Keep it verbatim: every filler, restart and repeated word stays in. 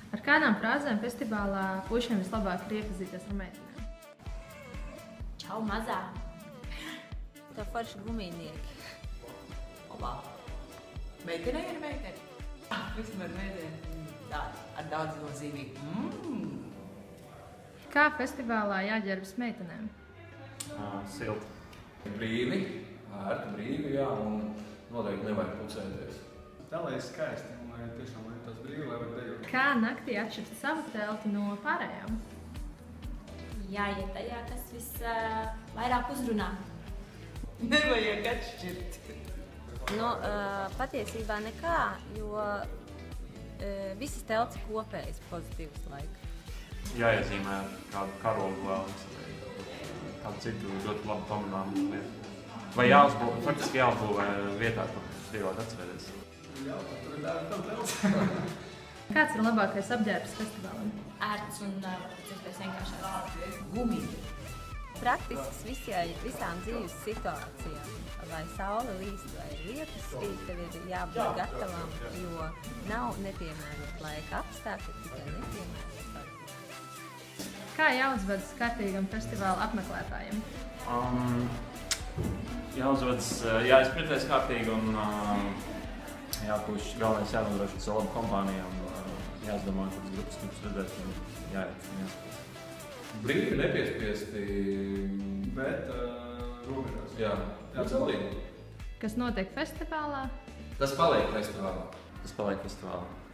Ar kādām frāzēm festivālā puišiem vislabāk ir iepazīties ar meitenēm? Čau, mazā! Tā forši gumijnieki. Olā! Meitenei ir meiteni? Ah, vismaz meiteni. Tāda, ar daudz nozīmīgu. Mm. Kā festivālā jāģērbjas meitenēm? Uh, silti. Brīvi, ērti brīvi, jā, un noteikti nevajag pucēties. Tā, lai ir skaisti, un lai tiešām lai tas brīvi, lai var dejot. Kā naktī atšķirt savu telti no pārējām? Jāiet tajā, kas visvairāk uzrunā. Nevajag atšķirt. Nu, uh, patiesībā nekā, jo uh, visas telts kopējas pozitīvas laika. Jāiezīmē kādu karogu vēlams vai kādu citu ļoti labu pamināmu lietu. Vai jāuzbūvē, faktiski jāuzbūvē vietā, kur vieglāk atcerēties. Jā, tur ir tāda tam telts. Kāds ir labākais apģērbs festivālam? Ērts un uh, pēc iespējas vienkāršāks. Gumija. Praktisks visai, visām dzīves situācijām. Vai saule līst, vai lietus rīt, tev ir jābūt gatavam, jo nav nepiemērot laika apstākļi, tikai nepiemērot laika. Kā jāuzvedas kārtīgam festivāla apmeklētājiem? Um, jāuzvedas, jāizpratēs kārtīgi un uh, jāpūš galvenais jānodrošina savu labu kompāniju un uh, jāizdomā, kādas grupas mums redzēt un jāiet un jāspēc. Brīvi, nepiespiesti. Bet uh, robežās. Jā, Jā, Kas notiek festivālā? tas paliek festivālā. Tas paliek festivālā.